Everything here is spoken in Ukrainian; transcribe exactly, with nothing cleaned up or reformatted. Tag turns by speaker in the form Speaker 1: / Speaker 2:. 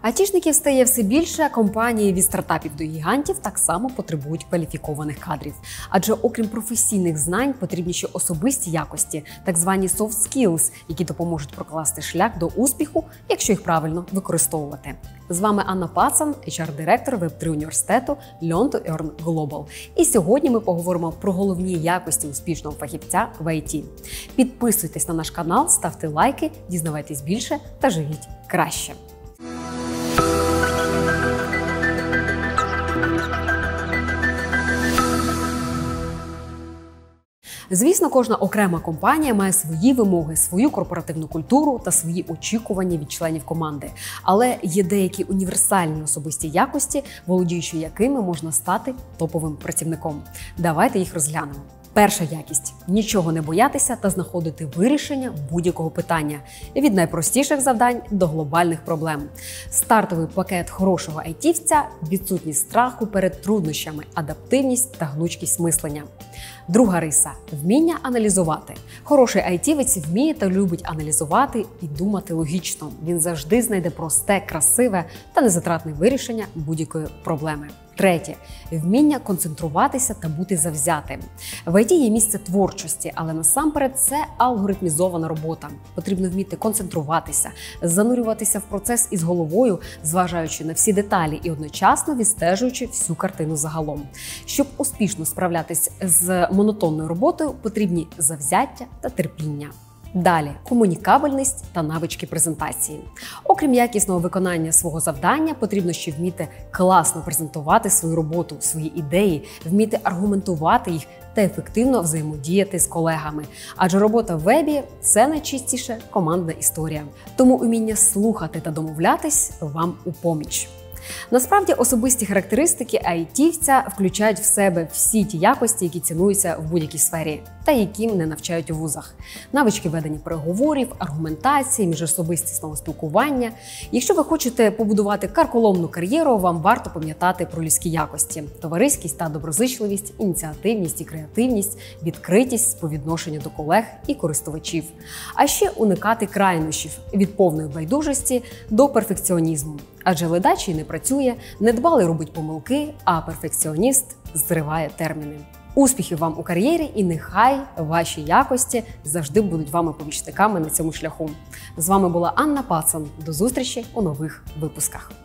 Speaker 1: Айтішників стає все більше, компанії від стартапів до гігантів так само потребують кваліфікованих кадрів. Адже окрім професійних знань, потрібні ще особисті якості, так звані soft skills, які допоможуть прокласти шлях до успіху, якщо їх правильно використовувати. З вами Анна Пацан, ейч ар-директор веб три університету Learn to Earn Global. І сьогодні ми поговоримо про головні якості успішного фахівця в ай ті. Підписуйтесь на наш канал, ставте лайки, дізнавайтесь більше та живіть краще. Звісно, кожна окрема компанія має свої вимоги, свою корпоративну культуру та свої очікування від членів команди. Але є деякі універсальні особисті якості, володіючи якими можна стати топовим працівником. Давайте їх розглянемо. Перша якість – нічого не боятися та знаходити вирішення будь-якого питання. Від найпростіших завдань до глобальних проблем. Стартовий пакет хорошого айтівця – відсутність страху перед труднощами, адаптивність та гнучкість мислення. Друга риса – вміння аналізувати. Хороший айтівець вміє та любить аналізувати і думати логічно. Він завжди знайде просте, красиве та незатратне вирішення будь-якої проблеми. Третє – вміння концентруватися та бути завзятим. В ай ті є місце творчості, але насамперед це алгоритмізована робота. Потрібно вміти концентруватися, занурюватися в процес із головою, зважаючи на всі деталі і одночасно відстежуючи всю картину загалом. Щоб успішно справлятись з монотонною роботою, потрібні завзяття та терпіння. Далі – комунікабельність та навички презентації. Окрім якісного виконання свого завдання, потрібно ще вміти класно презентувати свою роботу, свої ідеї, вміти аргументувати їх та ефективно взаємодіяти з колегами. Адже робота в вебі – це найчистіше командна історія. Тому уміння слухати та домовлятись вам у поміч. Насправді, особисті характеристики айтівця включають в себе всі ті якості, які цінуються в будь-якій сфері та яким не навчають у вузах. Навички ведення переговорів, аргументації, міжособистісного спілкування. Якщо ви хочете побудувати карколомну кар'єру, вам варто пам'ятати про людські якості – товариськість та доброзичливість, ініціативність і креативність, відкритість по відношенню до колег і користувачів. А ще уникати крайнощів – від повної байдужості до перфекціонізму. Адже ледачий не працює, недбалий робить помилки, а перфекціоніст зриває терміни. Успіхів вам у кар'єрі і нехай ваші якості завжди будуть вами помічниками на цьому шляху. З вами була Анна Пацан. До зустрічі у нових випусках.